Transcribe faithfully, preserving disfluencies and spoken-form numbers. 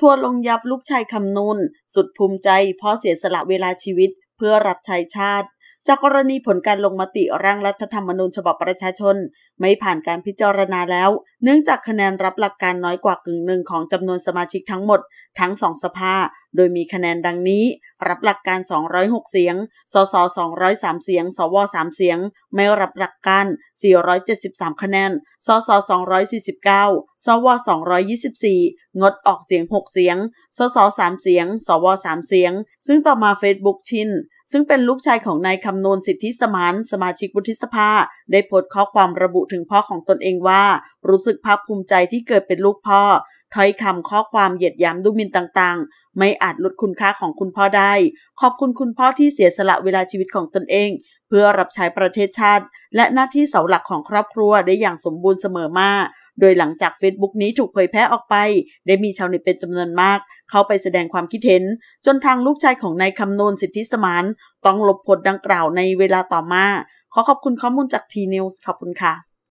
ทัวร์ลงยับลูกชายคำนูนสุดภูมิใจพ่อเสียสละเวลาชีวิตเพื่อรับใช้ชาติจากกรณีผลการลงมติร่างรัฐธรรมนูญฉบับประชาชนไม่ผ่านการพิจารณาแล้วเนื่องจากคะแนนรับหลักการน้อยกว่ากึ่งหนึ่งของจำนวนสมาชิกทั้งหมดทั้งสองสภาโดยมีคะแนนดังนี้รับหลักการสองร้อยหกเสียงสสสองร้อยสามเสียงสวสามเสียงไม่รับหลักการสี่ร้อยเจ็ดสิบสามคะแนนสสสองร้อยสี่สิบเก้าสวสองร้อยยี่สิบสี่งดออกเสียงหกเสียงสสสามเสียงสวสามเสียงซึ่งต่อมา Facebook ชินซึ่งเป็นลูกชายของนายคำนูนสิทธิสมานสมาชิกวุฒิสภาได้โพสต์ข้อความระบุถึงพ่อของตนเองว่ารู้สึกภาคภูมิใจที่เกิดเป็นลูกพ่อถ้อยคำข้อความเหยียดหยามดูหมิ่นต่างๆไม่อาจลดคุณค่าของคุณพ่อได้ขอบคุณคุณพ่อที่เสียสละเวลาชีวิตของตนเองเพื่อรับใช้ประเทศชาติและหน้าที่เสาหลักของครอบครัวได้อย่างสมบูรณ์เสมอมาโดยหลังจาก Facebook นี้ถูกเผยแพร่ออกไปได้มีชาวเน็ตเป็นจำนวนมากเข้าไปแสดงความคิดเห็นจนทางลูกชายของนายคำนูนสิทธิสมานต้องลบโพสต์ดังกล่าวในเวลาต่อมาขอขอบคุณข้อมูลจาก ที นิวส์ ขอบคุณค่ะ